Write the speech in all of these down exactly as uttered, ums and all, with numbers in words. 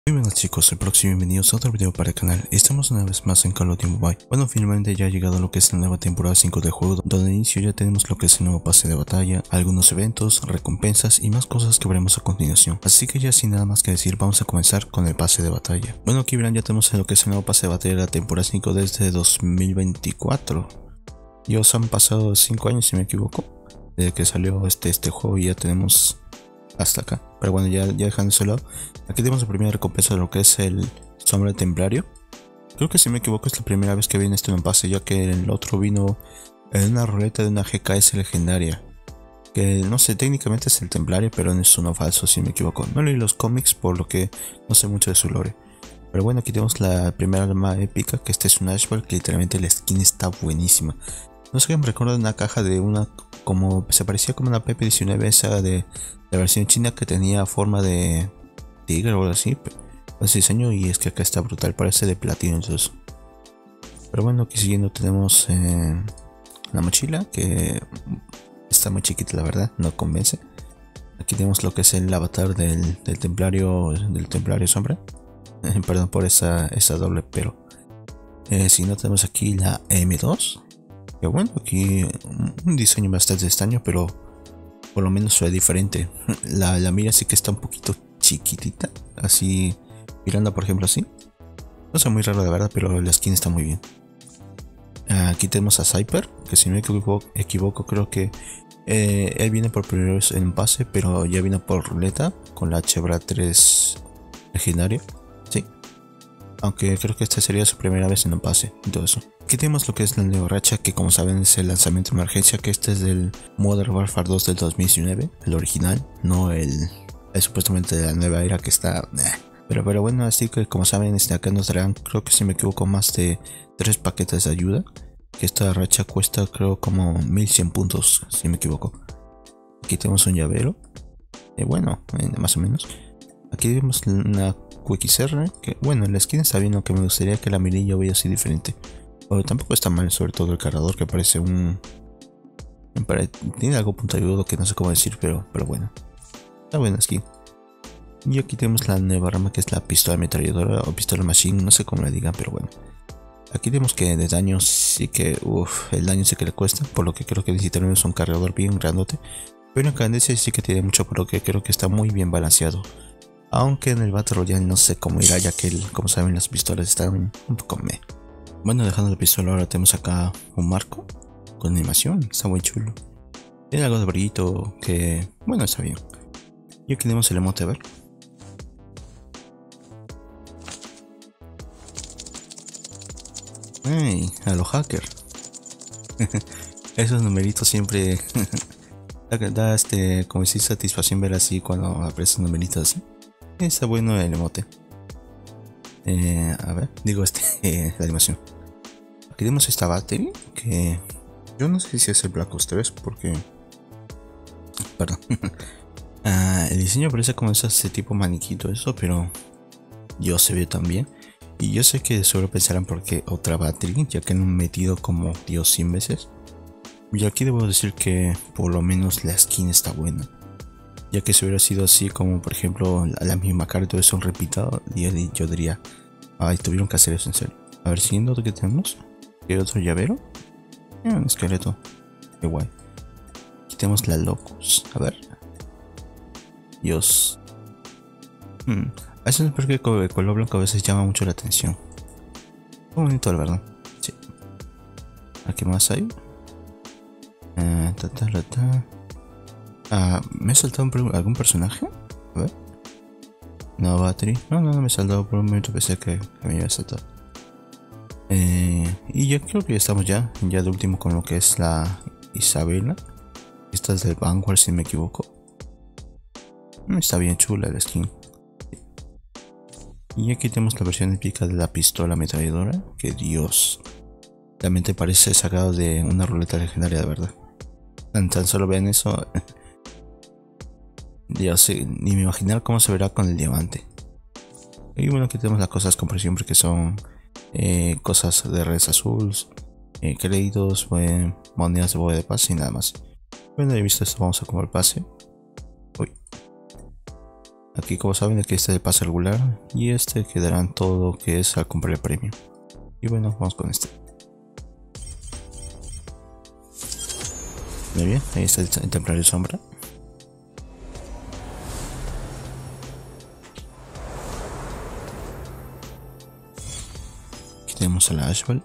Muy buenas chicos, soy Proxy y bienvenidos a otro video para el canal. Estamos una vez más en Call of Duty Mobile. Bueno, finalmente ya ha llegado lo que es la nueva temporada cinco del juego, donde de inicio ya tenemos lo que es el nuevo pase de batalla, algunos eventos, recompensas y más cosas que veremos a continuación. Así que ya sin nada más que decir, vamos a comenzar con el pase de batalla. Bueno, aquí verán, ya tenemos lo que es el nuevo pase de batalla de la temporada cinco desde dos mil veinticuatro. Y os han pasado cinco años si me equivoco, desde que salió este, este juego y ya tenemos hasta acá. Pero bueno, ya, ya dejando ese lado, aquí tenemos la primera recompensa de lo que es el Sombra Templario. Creo que si me equivoco es la primera vez que viene esto en un pase, ya que el otro vino en una ruleta de una G K S legendaria, que no sé, técnicamente es el Templario, pero no es uno falso si me equivoco. No leí los cómics, por lo que no sé mucho de su lore. Pero bueno, aquí tenemos la primera arma épica, que este es un Ashball, que literalmente la skin está buenísima. No sé qué me recuerda de una caja de una, como se parecía como una P P diecinueve esa de la versión china que tenía forma de tigre o algo así, ese diseño, y es que acá está brutal, parece de platino entonces. Pero bueno, aquí siguiendo tenemos eh, la mochila, que está muy chiquita la verdad, no convence. Aquí tenemos lo que es el avatar del, del templario del templario sombra. Eh, perdón por esa, esa doble pero. Eh, si no, tenemos aquí la M dos. Que bueno, aquí un diseño bastante extraño, pero por lo menos fue diferente. La, la mira sí que está un poquito chiquitita, así mirando por ejemplo así. No sé, muy raro de verdad, pero la skin está muy bien. Aquí tenemos a Cyper, que si no me equivoco, equivoco creo que eh, él viene por primera vez en pase, pero ya vino por ruleta con la Chevrolet tres legendario. Sí, aunque creo que esta sería su primera vez en un pase y todo eso. Aquí tenemos lo que es la nueva racha, que como saben es el lanzamiento de emergencia, que este es del Modern Warfare dos del dos mil diecinueve, el original, no el, el supuestamente de la nueva era que está... Eh. Pero, pero bueno, así que como saben, este, acá nos darán, creo que si me equivoco, más de tres paquetes de ayuda, que esta racha cuesta creo como mil cien puntos, si me equivoco. Aquí tenemos un llavero, eh, bueno, eh, más o menos. Aquí vemos una Q X R, que bueno, la skin está bien, aunque me gustaría que la mirilla hubiera sido diferente. Pero tampoco está mal, sobre todo el cargador, que parece un... tiene algo puntiagudo que no sé cómo decir, pero, pero bueno. Está buena skin. Y aquí tenemos la nueva arma, que es la pistola ametralladora o pistola machine, no sé cómo le digan, pero bueno. Aquí vemos que de daño sí que, uff, el daño sí que le cuesta, por lo que creo que necesitaremos un cargador bien grandote. Pero en cadencia sí que tiene mucho, por lo que creo que está muy bien balanceado. Aunque en el Battle Royale no sé cómo irá, ya que el, como saben las pistolas están un poco meh. Bueno, dejando la pistola, ahora tenemos acá un marco con animación, está muy chulo. Tiene algo de brillito que, bueno, está bien. Y aquí tenemos el emote, a ver. ¡Ey! A los hackers. Esos numeritos siempre da este, como si satisfacción ver así cuando aparecen numeritos así. Está bueno el emote. Eh, a ver, digo este, eh, la animación. Aquí tenemos esta battery que yo no sé si es el Black Ops tres porque... Perdón. ah, el diseño parece como ese tipo maniquito eso, pero yo se ve también. Y yo sé que solo pensarán porque otra battery, ya que han metido como Dios cien veces. Y aquí debo decir que por lo menos la skin está buena. Ya que si hubiera sido así como por ejemplo la, la misma cara y todo eso repitado, yo, yo diría, ay, tuvieron que hacer eso en serio. A ver, siguiendo lo que tenemos. ¿Qué otro llavero? Eh, un esqueleto. Qué guay. Aquí tenemos la Locus. A ver. Dios. Hmm. A veces es porque el color blanco a veces llama mucho la atención. Muy bonito la verdad. Sí. ¿Aquí más hay? Uh, ta, ta, ta, ta. Ah, ¿me he saltado un, algún personaje? A ver. No, battery. No, no, no me he saltado por un momento. Pensé que, que me iba a saltar. Eh, y ya creo que ya estamos ya. Ya de último con lo que es la Isabela. Esta es del Vanguard si me equivoco. Está bien chula la skin. Y aquí tenemos la versión épica de la pistola ametralladora. Que Dios. Realmente parece sacado de una ruleta legendaria de verdad. Tan, tan solo vean eso. Dios, ni me imaginar cómo se verá con el diamante. Y bueno, aquí tenemos las cosas como siempre, que son eh, cosas de redes azules, eh, créditos, eh, monedas de bóveda de pase y nada más. Bueno, ya visto esto, vamos a comer el pase. Uy. Aquí, como saben, aquí está el pase regular y este quedarán todo lo que es al comprar el premio. Y bueno, vamos con este. Muy bien, ahí está el, el templario sombra. Aquí tenemos a la Ashbal.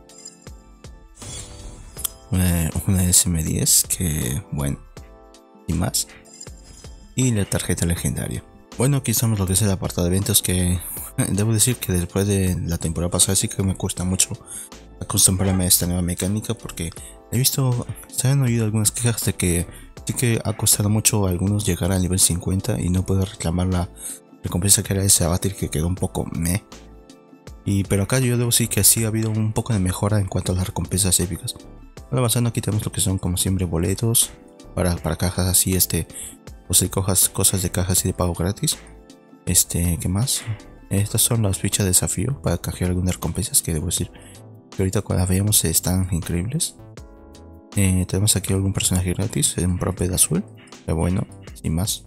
Una, una S M diez que, bueno, y más. Y la tarjeta legendaria. Bueno, aquí estamos lo que es el apartado de eventos, que debo decir que después de la temporada pasada sí que me cuesta mucho acostumbrarme a esta nueva mecánica, porque he visto, se han oído algunas quejas de que sí que ha costado mucho a algunos llegar al nivel cincuenta y no puedo reclamar la recompensa que era ese abatir, que quedó un poco meh. Y pero acá yo debo decir que sí ha habido un poco de mejora en cuanto a las recompensas épicas. Bueno, avanzando, aquí tenemos lo que son como siempre boletos para, para cajas así, este, o si cojas cosas de cajas así de pago gratis. Este, ¿qué más? Estas son las fichas de desafío para canjear algunas recompensas, que debo decir que ahorita cuando las veamos están increíbles. Eh, tenemos aquí algún personaje gratis, un propio azul, pero bueno, sin más.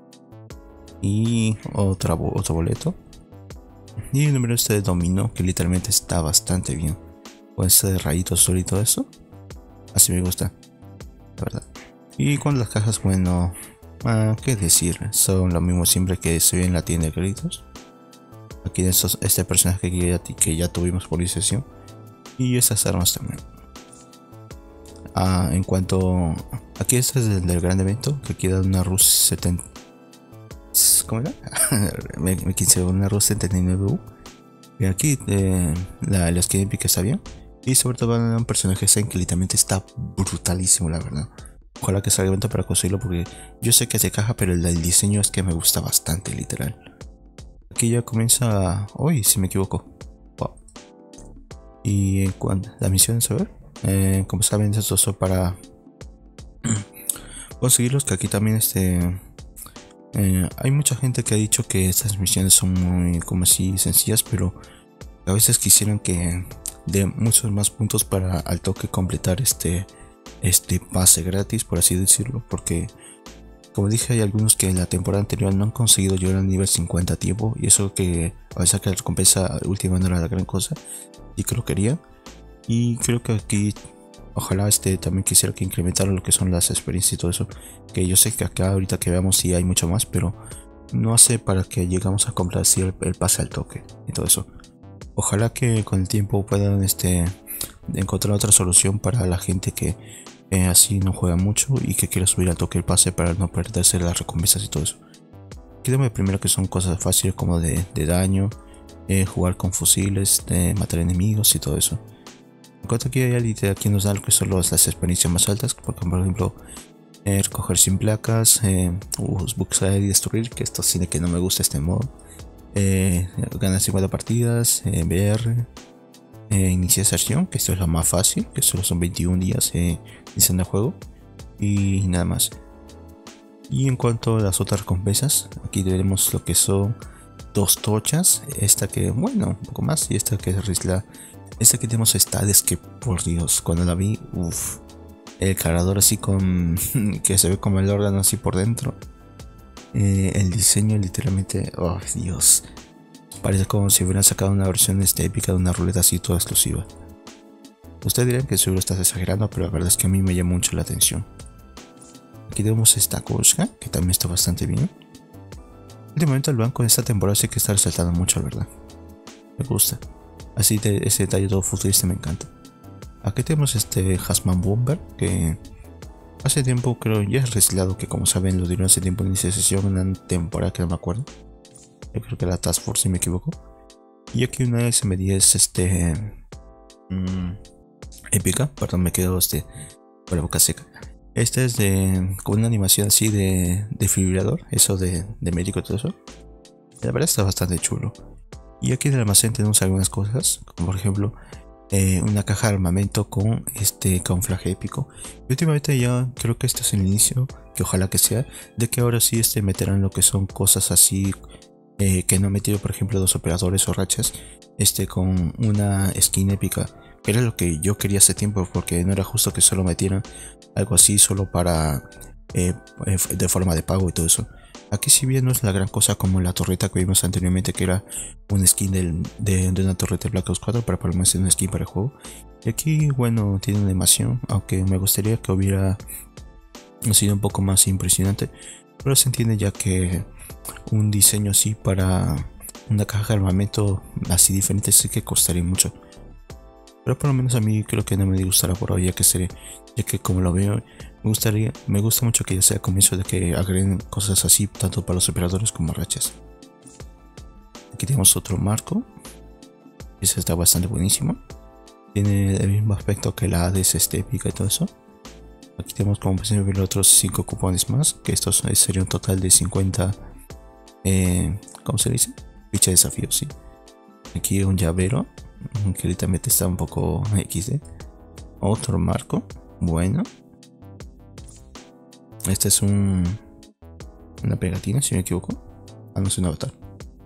Y otra, otro boleto. Y el número este de dominó, que literalmente está bastante bien. Con este de rayito azul y todo eso. Así me gusta, la verdad. Y con las cajas, bueno, ah, qué decir, son lo mismo siempre que se ve en la tienda de créditos. Aquí estos, este personaje que ya, que ya tuvimos por licitación. Y esas armas también. Ah, en cuanto... Aquí este es el del gran evento, que aquí da una Rus setenta... ¿Cómo era? me, me quise una Rus setenta y nueve U. Y aquí eh, la, la skin épica está bien. Y sobre todo van a dar un personaje Zen que literalmente está brutalísimo, la verdad. Ojalá que salga evento para conseguirlo, porque yo sé que es de caja, pero el, el diseño es que me gusta bastante, literal. Aquí ya comienza... Uy, si me equivoco. Wow. Y cuando las misiones, a ver, eh, como saben, estos son para conseguirlos, que aquí también este... Eh, hay mucha gente que ha dicho que estas misiones son muy como así sencillas, pero a veces quisieran que dé muchos más puntos para al toque completar este este pase gratis, por así decirlo, porque como dije, hay algunos que en la temporada anterior no han conseguido llegar al nivel cincuenta a tiempo, y eso que a veces que la recompensa última no era la gran cosa y que lo quería. Y creo que aquí ojalá este también quisiera que incrementaran lo que son las experiencias y todo eso, que yo sé que acá ahorita que veamos sí hay mucho más, pero no hace para que llegamos a comprar así el, el pase al toque y todo eso. Ojalá que con el tiempo puedan este encontrar otra solución para la gente que eh, así no juega mucho y que quiera subir al toque el pase para no perderse las recompensas y todo eso. Quédame primero que son cosas fáciles como de, de daño, eh, jugar con fusiles, de matar enemigos y todo eso. En cuanto aquí hay alguien aquí nos da lo que son las experiencias más altas, por ejemplo eh, recoger sin placas, eh, buxear y destruir, que esto sí de que no me gusta este modo. Eh, ganar cincuenta partidas, eh, V R, eh, iniciar sesión, que esto es lo más fácil, que solo son veintiún días eh, iniciando el juego, y nada más. Y en cuanto a las otras recompensas, aquí tenemos lo que son dos tochas, esta que bueno, un poco más, y esta que es la esta que tenemos estades que por Dios, cuando la vi, uff, el cargador así con que se ve como el órgano así por dentro. Eh, el diseño literalmente, oh Dios, parece como si hubieran sacado una versión este, épica de una ruleta así toda exclusiva. Ustedes dirán que seguro estás exagerando, pero la verdad es que a mí me llama mucho la atención. Aquí tenemos esta Koshka, que también está bastante bien. Últimamente el banco de esta temporada sí que está resaltando mucho, la verdad. Me gusta. Así de ese detalle todo futurista me encanta. Aquí tenemos este Hasman Bomber, que hace tiempo creo ya es reciclado, que como saben lo dieron hace tiempo en iniciación, una temporada que no me acuerdo. Yo creo que era Task Force si me equivoco. Y aquí una S M diez este mmm, épica, perdón me quedo este con la boca seca. Esta es de con una animación así de desfibrilador, eso de, de médico y todo eso. La verdad está bastante chulo. Y aquí en el almacén tenemos algunas cosas, como por ejemplo eh, una caja de armamento con este camuflaje épico. Y últimamente ya creo que este es el inicio, que ojalá que sea, de que ahora sí este meterán lo que son cosas así eh, que no he metido, por ejemplo dos operadores o rachas, este con una skin épica. Era lo que yo quería hace tiempo, porque no era justo que solo metieran algo así solo para eh, de forma de pago y todo eso. Aquí si bien no es la gran cosa como la torreta que vimos anteriormente, que era un skin del, de, de una torreta de Black Ops cuatro, para por lo menos un skin para el juego. Y aquí bueno, tiene una animación, aunque me gustaría que hubiera sido un poco más impresionante, pero se entiende ya que un diseño así para una caja de armamento así diferente sí que costaría mucho. Pero por lo menos a mí creo que no me disgustará por hoy, ya que seré, ya que como lo veo, me gustaría, me gusta mucho que ya sea comienzo de que agreguen cosas así, tanto para los operadores como rachas. Aquí tenemos otro marco. Ese está bastante buenísimo. Tiene el mismo aspecto que la Hades estética y todo eso. Aquí tenemos como pueden ver otros cinco cupones más, que estos sería un total de cincuenta, eh, ¿cómo se dice? Ficha de desafío, sí. Aquí un llavero, que ahorita está un poco equis de. Otro marco, bueno. Este es un una pegatina, si no me equivoco. Ah, no es un avatar.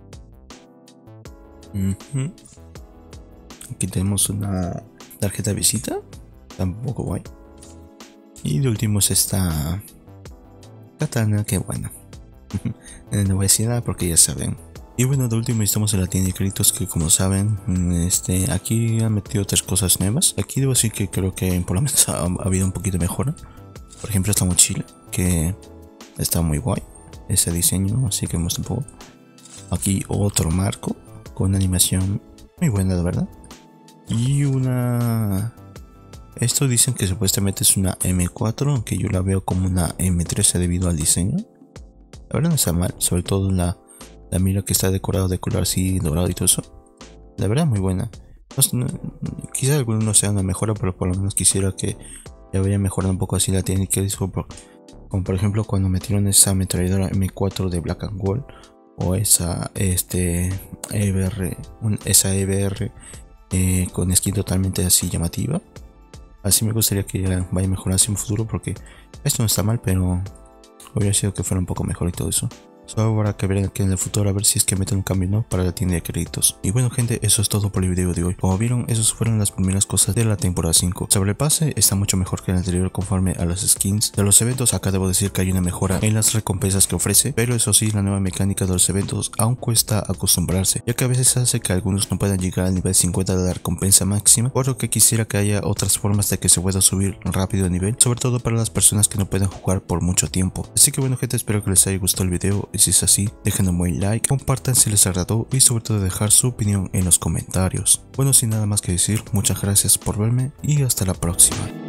Uh-huh. Aquí tenemos una tarjeta de visita, tampoco guay. Y de último es esta katana, que bueno. No voy a decir nada porque ya saben. Y bueno, de último estamos en la tienda de créditos, que como saben, este, aquí han metido tres cosas nuevas. Aquí debo decir que creo que por lo menos ha, ha habido un poquito de mejora. Por ejemplo, esta mochila, que está muy guay, ese diseño, así que muestra un poco. Aquí otro marco, con una animación muy buena, de verdad. Y una... Esto dicen que supuestamente es una eme cuatro, aunque yo la veo como una eme trece debido al diseño. La verdad no está mal, sobre todo la... La mira que está decorado de color así dorado y todo eso. La verdad muy buena. No, no, quizá algunos no sea una mejora, pero por lo menos quisiera que ya vaya mejorando un poco así la técnica. Como, como por ejemplo cuando metieron esa ametralladora eme cuatro de Black and Gold. O esa este E B R, un, esa E B R eh, con skin totalmente así llamativa. Así me gustaría que ya vaya mejorando así en un futuro, porque esto no está mal, pero hubiera sido que fuera un poco mejor y todo eso. Solo habrá que ver que en el futuro a ver si es que meten un cambio, ¿no?, para la tienda de créditos. Y bueno gente, eso es todo por el video de hoy. Como vieron, esas fueron las primeras cosas de la temporada cinco. Sobre el pase, está mucho mejor que el anterior conforme a las skins. De los eventos, acá debo decir que hay una mejora en las recompensas que ofrece, pero eso sí, la nueva mecánica de los eventos aún cuesta acostumbrarse, ya que a veces hace que algunos no puedan llegar al nivel cincuenta de la recompensa máxima, por lo que quisiera que haya otras formas de que se pueda subir rápido de nivel, sobre todo para las personas que no puedan jugar por mucho tiempo. Así que bueno gente, espero que les haya gustado el video, y si es así, dejen un buen like, compartan si les agradó y sobre todo dejar su opinión en los comentarios. Bueno, sin nada más que decir, muchas gracias por verme y hasta la próxima.